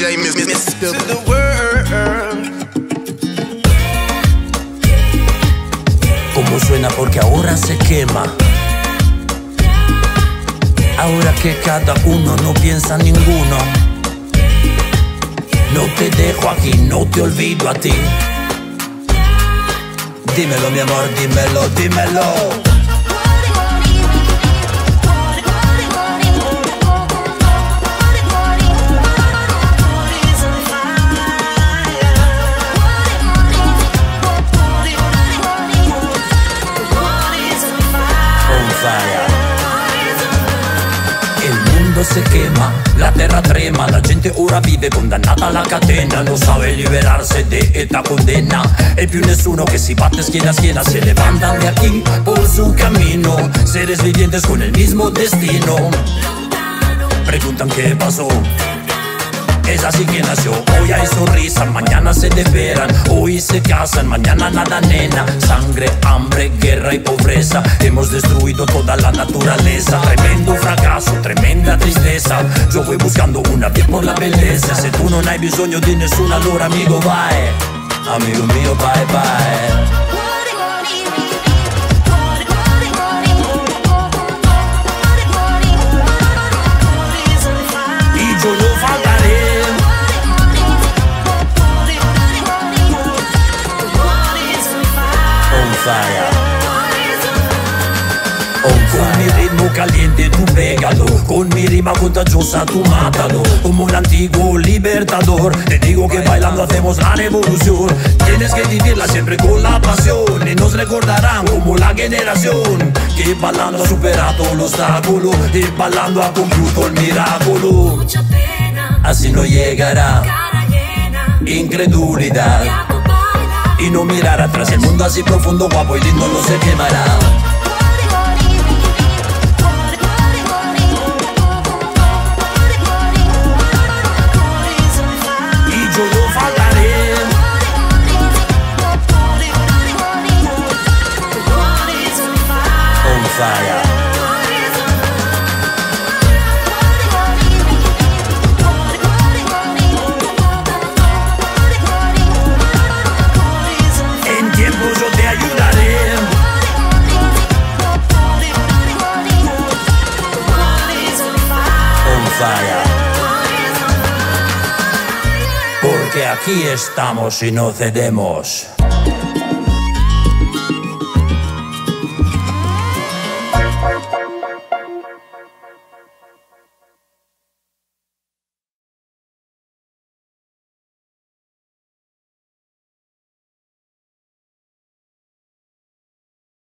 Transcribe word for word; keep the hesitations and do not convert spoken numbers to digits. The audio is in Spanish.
J, Miss Miss to the world. Como suena porque ahora se quema. Ahora que cada uno no piensa ninguno. No te dejo aquí, no te olvido a ti. Dímelo mi amor, dímelo, dímelo. El mundo se quema, la tierra trema, la gente ora vive condannata alla catena, non sabe liberarse de esta condena. E più nessuno que si bate schiena a schiena se levantan de aquí por su camino. Seres vivientes con el mismo destino. Preguntan qué pasó. Es así que nació, hoy hay sonrisas, mañana se desvelan, hoy se casan, mañana nada nena. Sangre, hambre, guerra y pobreza, hemos destruido toda la naturaleza. Tremendo fracaso, tremenda tristeza, yo voy buscando una vía por la belleza. Se tu non hai bisogno di nessuno allora amigo vai, amigo mio bye bye. Y yo no faltaré. Con mi ritmo caliente tú pégalo, con mi rima contagiosa tú mátalo. Como el antiguo libertador, te digo que bailando hacemos la revolución. Tienes que vivirla siempre con la pasión y nos recordarán como la generación que ballando ha superato l'ostacolo y ballando ha compiuto il miracolo. Mucha pena, así no llegará cara llena, incredulidad y no mirar atrás. El mundo así profundo, guapo y lindo no se quemará. Y yo no faltaré. On fire. Yo te ayudaré. On fire. Porque aquí estamos y no cedemos.